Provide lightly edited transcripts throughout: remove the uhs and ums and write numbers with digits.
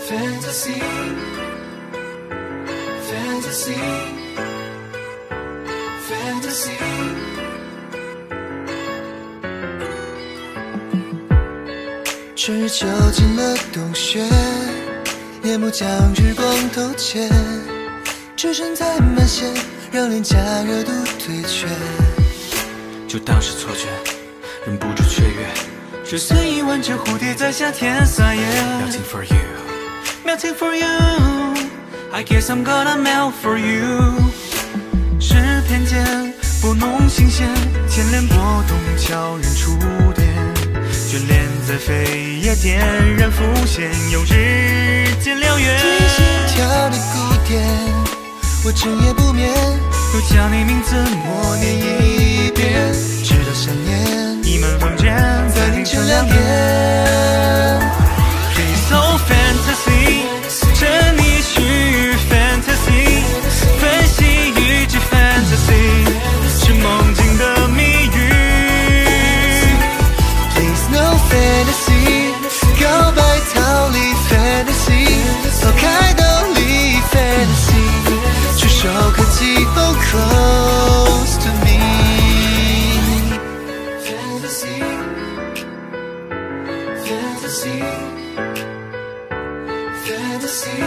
fantasy fantasy fantasy。 春日就进了冬雪，夜幕将日光透切，置身在满线，让脸颊热度退却。 就当是错觉，忍不住雀跃， 这随意完成蝴蝶在夏天撒野。 Melting for you, melting for you, I guess I'm gonna melt for you。是偏见，拨弄心弦，牵连波动，悄然触电，眷恋在飞也点燃浮现，有日渐燎原。听心跳的鼓点，我整夜不眠，又将你名字默念一遍，直到想念溢满房间，在凌晨2点。Please oh fantasy， 沉溺于 fantasy， 分析预知 fantasy， 是梦境的谜语。Please no fantasy， 告白逃离 fantasy， 抛开道理 fantasy， 触手可及 oh close to me fantasy fantasy fantasy。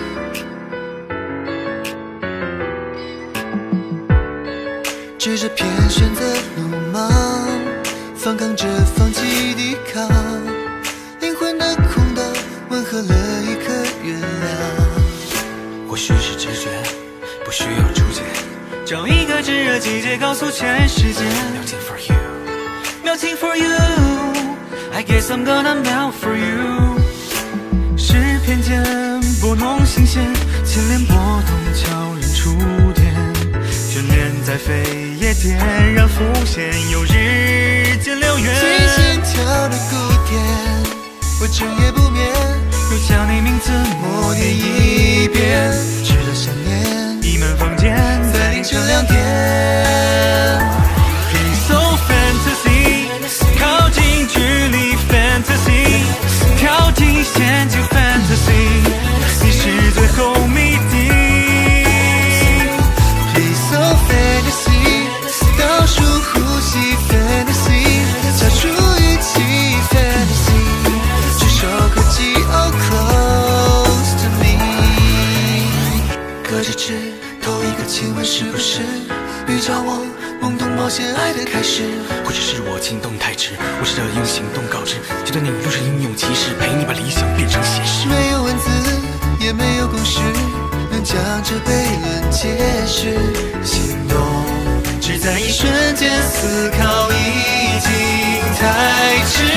指着偏选择鲁莽，反抗着放弃抵抗，灵魂的空荡吻合了一颗月亮。 或许是直觉，不需要注解， 找一个炙热季节，告诉全世界。 Melting for you, melting for you, I guess I'm gonna melt for you。是偏见，拨弄心弦，牵连波动，悄然触电，眷恋在飞也点燃浮现，有日渐燎原。听心跳的鼓点，我整夜不眠，又将你名字默念一遍，直到想念溢满房间，在凌晨2点。Please oh fantasy， 靠近距离 fantasy， 跳进陷阱 fantasy， 你是最后谜底。Please oh fantasy， 倒数呼吸 fantasy， 加出语气 fantasy， 触手可及 oh close to me。 隔着纸投一个亲吻，是不是预兆我懵懂冒险爱的开始？ 或者是我心动太迟，我试着用行动告知，觉得你若是英勇骑士，陪你把理想变成现实。 没有文字，也没有公式，能将这悖论解释。心动只在一瞬间，思考已经太迟。